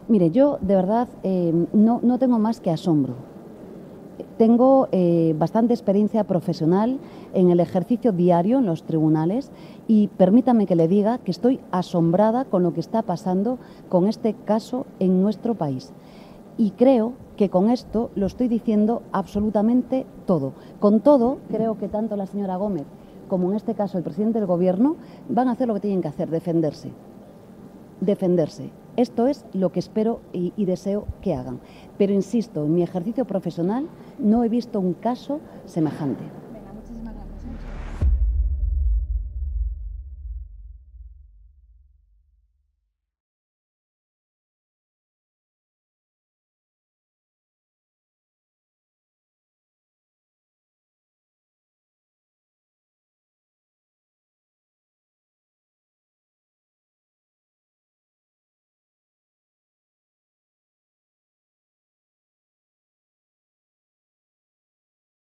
Mire, yo de verdad no tengo más que asombro. Tengo bastante experiencia profesional en el ejercicio diario en los tribunales y permítame que le diga que estoy asombrada con lo que está pasando con este caso en nuestro país. Y creo que con esto lo estoy diciendo absolutamente todo. Con todo, creo que tanto la señora Gómez como en este caso el presidente del Gobierno van a hacer lo que tienen que hacer, defenderse. Defenderse. Esto es lo que espero y deseo que hagan. Pero insisto, en mi ejercicio profesional no he visto un caso semejante.